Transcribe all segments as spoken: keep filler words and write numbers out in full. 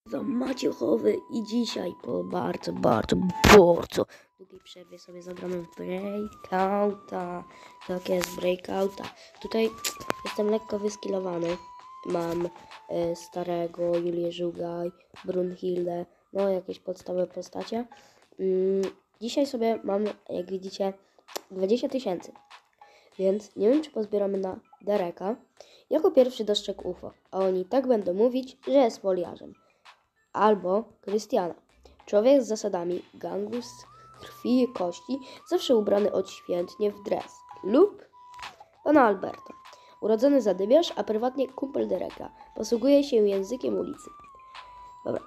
Za Maciechowy i dzisiaj po bardzo, bardzo, bardzo długiej przerwie sobie zagramy w Breakouta. Tak jest, Breakouta. Tutaj jestem lekko wyskillowany. Mam e, starego, Julię Żugaj, Brunhildę, no jakieś podstawowe postacie. Mm, dzisiaj sobie mam, jak widzicie, dwadzieścia tysięcy. Więc nie wiem, czy pozbieramy na Dereka. Jako pierwszy dostrzegł U F O, a oni tak będą mówić, że jest foliarzem. Albo Krystiana. Człowiek z zasadami gangu z krwi i kości, zawsze ubrany odświętnie w dres. Lub pana Alberta. Urodzony zadymiarz, a prywatnie kumpel Dereka. Posługuje się językiem ulicy. Dobra.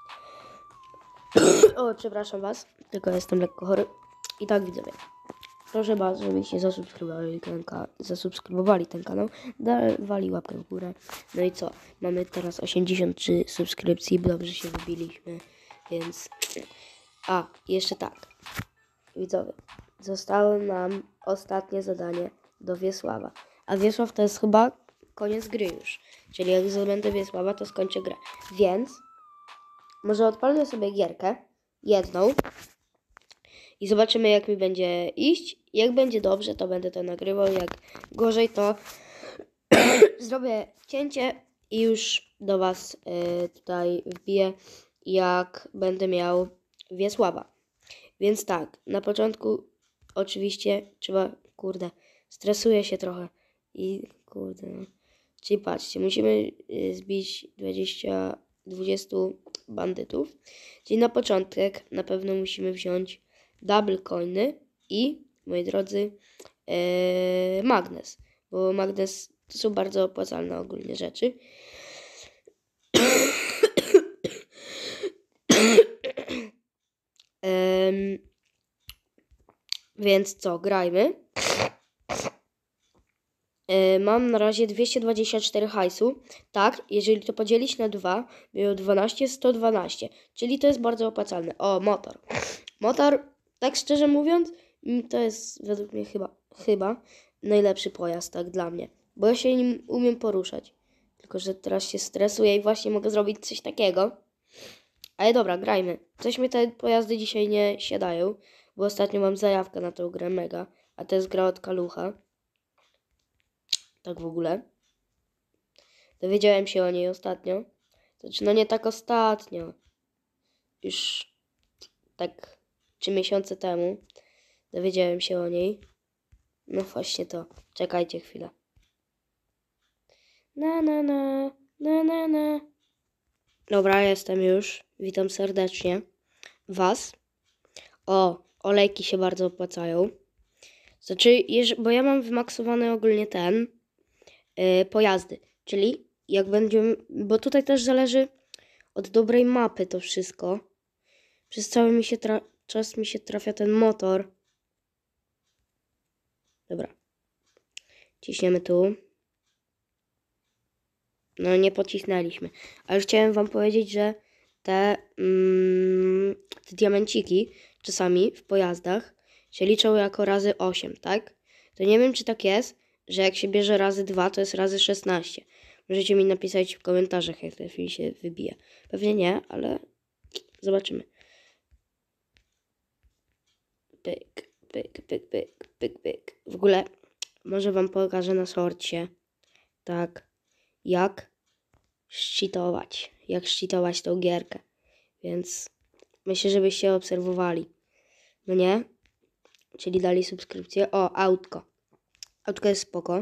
O, przepraszam was, tylko jestem lekko chory. I tak widzowie. Proszę bardzo, żebyście zasubskrybowali ten, ka- zasubskrybowali ten kanał, dawali łapkę w górę. No i co? Mamy teraz osiemdziesiąt trzy subskrypcji, dobrze się wybiliśmy, więc... A, jeszcze tak. Widzowie, zostało nam ostatnie zadanie do Wiesława. A Wiesław to jest chyba koniec gry już. Czyli jak zdobędę Wiesława, to skończę grę. Więc może odpalmy sobie gierkę, jedną. I zobaczymy, jak mi będzie iść. Jak będzie dobrze, to będę to nagrywał. Jak gorzej, to zrobię cięcie i już do was y, tutaj wbiję, jak będę miał Wiesława. Więc tak, na początku oczywiście trzeba, kurde, stresuję się trochę. I kurde, no. Czyli patrzcie, musimy y, zbić dwadzieścia, dwadzieścia bandytów. Czyli na początek na pewno musimy wziąć double coiny i, moi drodzy, ee, magnes, bo magnes to są bardzo opłacalne ogólnie rzeczy. ehm, więc co, grajmy. E, mam na razie dwieście dwadzieścia cztery hajsu. Tak, jeżeli to podzielić na dwa, było dwanaście, sto dwanaście, czyli to jest bardzo opłacalne. O, motor. Motor, tak szczerze mówiąc, to jest według mnie chyba, chyba najlepszy pojazd, tak dla mnie. Bo ja się nim umiem poruszać. Tylko że teraz się stresuję i właśnie mogę zrobić coś takiego. Ale dobra, grajmy. Coś mi te pojazdy dzisiaj nie siadają, bo ostatnio mam zajawkę na tą grę mega. A to jest gra od Kalucha. Tak w ogóle. Dowiedziałem się o niej ostatnio. Znaczy, no nie tak ostatnio. Już tak trzy miesiące temu dowiedziałem się o niej. No właśnie to. Czekajcie chwilę. Na na na, na na na. Dobra, jestem już. Witam serdecznie was. O, olejki się bardzo opłacają. Znaczy, bo ja mam wymaksowany ogólnie ten yy, pojazdy. Czyli jak będziemy, bo tutaj też zależy od dobrej mapy to wszystko. Przez cały mi się tra- czas mi się trafia ten motor. Dobra. Ciśniemy tu. No nie pocisnęliśmy. Ale już chciałem wam powiedzieć, że te, mm, te diamenciki czasami w pojazdach się liczą jako razy osiem, tak? To nie wiem, czy tak jest, że jak się bierze razy dwa, to jest razy szesnaście. Możecie mi napisać w komentarzach, jak ten film się wybije. Pewnie nie, ale zobaczymy. Pyk, pyk, pyk, pyk, pyk, pyk. W ogóle może wam pokażę na sorcie, tak, jak szczytować, jak szczytować tą gierkę. Więc myślę, żebyście obserwowali. No nie? Czyli dali subskrypcję. O, autko. Autko jest spoko.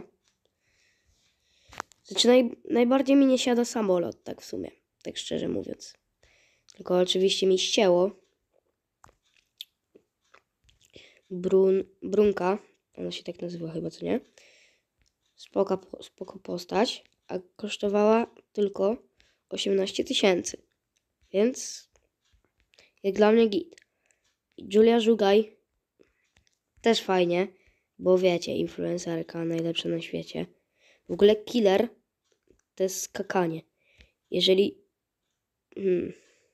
Znaczy naj, najbardziej mi nie siada samolot, tak w sumie. Tak szczerze mówiąc. Tylko oczywiście mi ścięło. Brun, Brunka. Ona się tak nazywa chyba, co nie? Spoko, spoko postać. A kosztowała tylko osiemnaście tysięcy. Więc jak dla mnie git. Julia Żugaj też fajnie, bo wiecie, influencerka najlepsza na świecie. W ogóle killer to jest skakanie. Jeżeli... Hmm.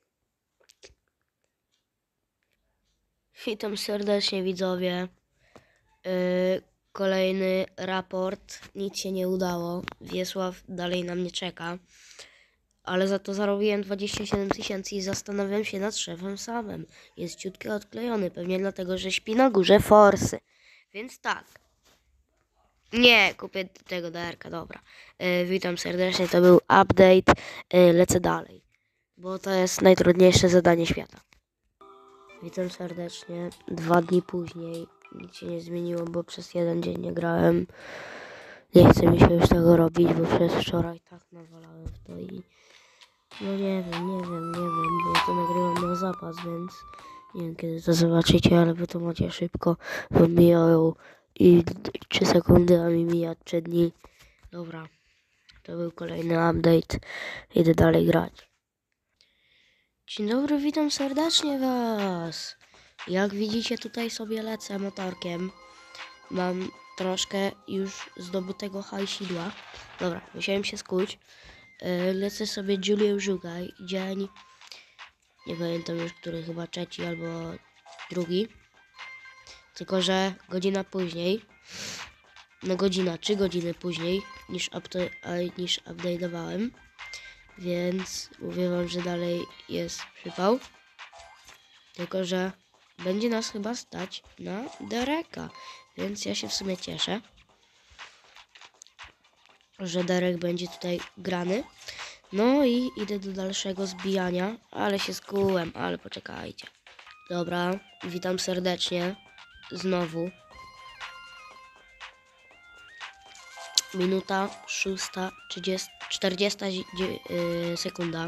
Witam serdecznie widzowie. Yy, kolejny raport. Nic się nie udało. Wiesław dalej na mnie czeka. Ale za to zarobiłem dwadzieścia siedem tysięcy i zastanawiam się nad szefem samym. Jest ciutkę odklejony, pewnie dlatego, że śpi na górze forsy. Więc tak. Nie, kupię tego D R K, dobra. Yy, witam serdecznie, to był update. Yy, lecę dalej, bo to jest najtrudniejsze zadanie świata. Witam serdecznie. Dwa dni później. Nic się nie zmieniło, bo przez jeden dzień nie grałem. Nie chce mi się już tego robić, bo przez wczoraj tak nawalałem w to i... No nie wiem, nie wiem, nie wiem, bo to nagrywam na zapas, więc nie wiem kiedy to zobaczycie, ale wy to macie szybko, bo mijają i trzy sekundy, a mi mija trzy dni. Dobra, to był kolejny update, idę dalej grać. Dzień dobry, witam serdecznie was. Jak widzicie, tutaj sobie lecę motorkiem. Mam troszkę już zdobytego hajsidła. Dobra, musiałem się skuć. Lecę sobie Julię Żugaj, dzień, nie pamiętam już który, chyba trzeci albo drugi, tylko że godzina później, no godzina, trzy godziny później niż, upda niż update'owałem, więc mówię wam, że dalej jest przypał, tylko że będzie nas chyba stać na Dereka, więc ja się w sumie cieszę, że Derek będzie tutaj grany. No i idę do dalszego zbijania, ale się skułem, ale poczekajcie. Dobra, witam serdecznie. Znowu. Minuta szósta, czterdziesta yy, sekunda.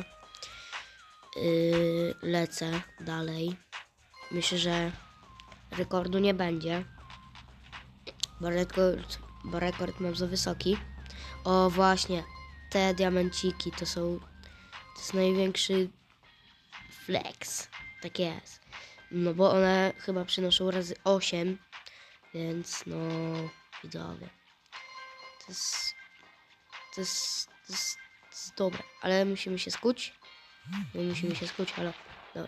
Yy, lecę dalej. Myślę, że rekordu nie będzie, bo rekord, bo rekord mam za wysoki. O właśnie, te diamenciki to są... To jest największy flex. Tak jest. No bo one chyba przynoszą razy osiem. Więc no... widzowie. To jest... To jest... To jest, to jest dobre. Ale musimy się skuć. No musimy się skuć, ale... Dobra.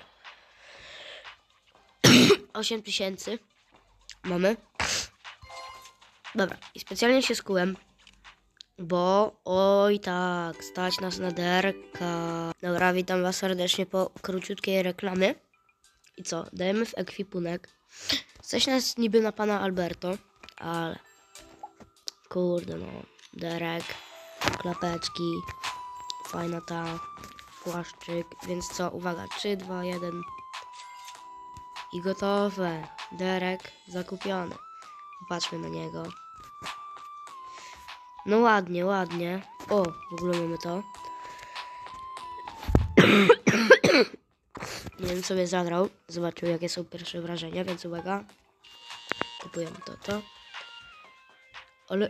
osiem tysięcy. Mamy. Dobra. I specjalnie się skułem. Bo, oj tak, stać nas na derka. Dobra, witam was serdecznie po króciutkiej reklamie. I co, dajemy w ekwipunek. Coś nas niby na pana Alberto, ale... Kurde no, derek, klapeczki, fajna ta, płaszczyk. Więc co, uwaga, trzy, dwa, jeden. I gotowe. Derek zakupiony. Popatrzmy na niego. No ładnie, ładnie. O, w ogóle mamy to. Nie wiem, sobie zagrał. Zobaczył, jakie są pierwsze wrażenia, więc uwaga. Kupujemy to, to. Ale...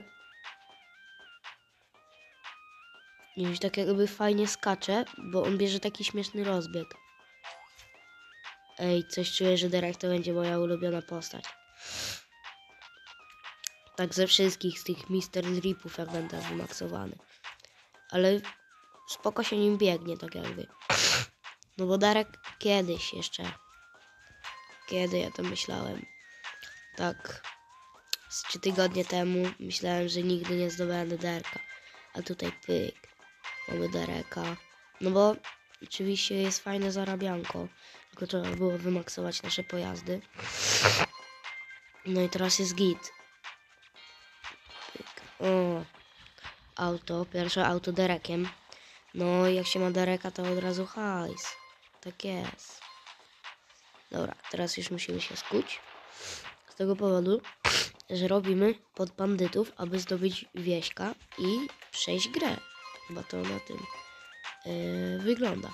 Nie wiem, tak jakby fajnie skacze, bo on bierze taki śmieszny rozbieg. Ej, coś czuję, że Derek to będzie moja ulubiona postać. Tak ze wszystkich z tych mister Dripów, jak będę wymaksowany. Ale spoko się nim biegnie, tak jakby. No bo Derek kiedyś jeszcze. Kiedy ja to myślałem? Tak z trzy tygodnie temu myślałem, że nigdy nie zdobędę Dereka. A tutaj pyk. Mamy Dereka. No bo oczywiście jest fajne zarabianko. Tylko trzeba było wymaksować nasze pojazdy. No i teraz jest git. Pyk. O. Auto. Pierwsze auto Derekiem. No jak się ma Dereka, to od razu hajs. Tak jest. Dobra, teraz już musimy się skuć. Z tego powodu, że robimy pod bandytów, aby zdobyć wieśka i przejść grę. Chyba to na tym yy, wygląda.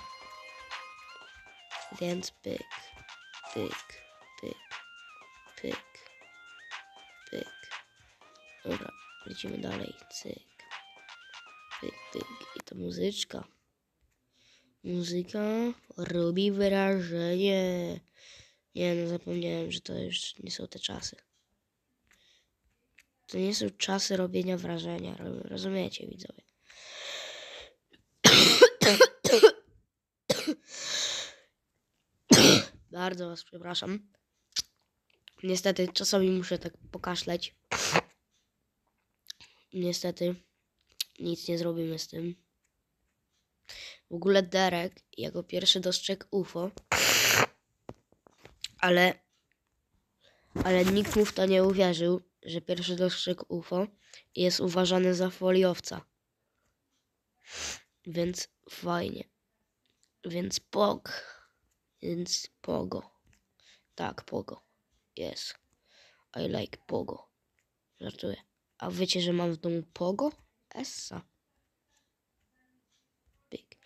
Więc pyk, pyk, pyk, pyk, pyk. Dobra, lecimy dalej. Cyk, pyk, pyk. I to muzyczka. Muzyka robi wrażenie. Nie, no zapomniałem, że to już nie są te czasy. To nie są czasy robienia wrażenia. Rozumiecie, widzowie? Bardzo was przepraszam. Niestety czasami muszę tak pokaszleć. Niestety nic nie zrobimy z tym. W ogóle Derek jako pierwszy dostrzegł U F O, ale, ale nikt mu w to nie uwierzył, że pierwszy dostrzegł U F O i jest uważany za foliowca. Więc fajnie. Więc pog. Więc pogo. Tak, pogo. Yes. I like pogo. Żartuję. A wiecie, że mam w domu pogo? Essa. Big.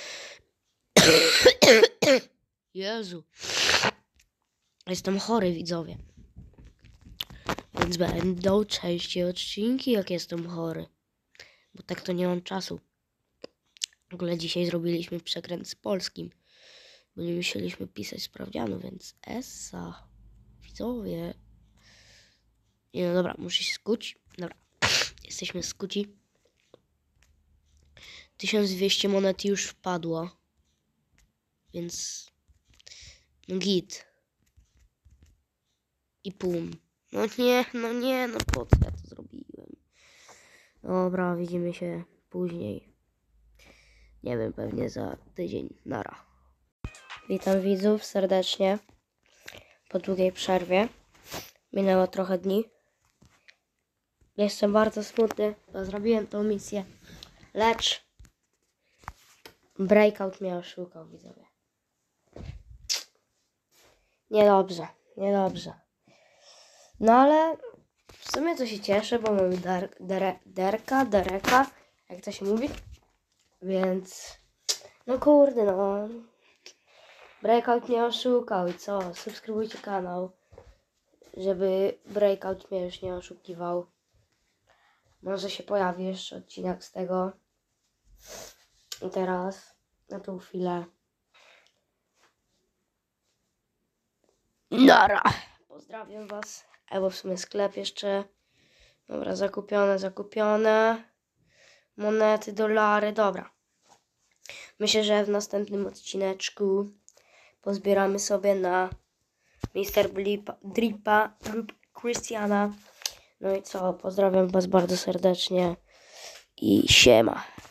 Jezu. Jestem chory, widzowie. Więc będą częściej odcinki, jak jestem chory. Bo tak to nie mam czasu. W ogóle dzisiaj zrobiliśmy przekręt z polskim. Bo nie musieliśmy pisać sprawdzianu, więc essa. Widzowie. Nie no dobra, muszę się skuć. Dobra. Jesteśmy skuci. tysiąc dwieście monet już wpadło. Więc... No git. I pum. No nie, no nie, no po co ja to zrobiłem? Dobra, widzimy się później. Nie wiem, pewnie za tydzień. Nara. Witam widzów serdecznie. Po długiej przerwie. Minęło trochę dni. Jestem bardzo smutny, bo zrobiłem tą misję. Lecz Breakout mnie oszukał, widzowie. Niedobrze, niedobrze. No ale w sumie to się cieszę, bo mamy der, der, derka, dereka, jak to się mówi. Więc no kurde, no. Breakout mnie oszukał i co? Subskrybujcie kanał, żeby Breakout mnie już nie oszukiwał. Może się pojawi jeszcze odcinek z tego. I teraz, na tą chwilę. Nara! Pozdrawiam was. Albo w sumie sklep jeszcze. Dobra, zakupione, zakupione. Monety, dolary, dobra. Myślę, że w następnym odcineczku pozbieramy sobie na mister Dripa lub Christiana. No i co, pozdrawiam was bardzo serdecznie i siema.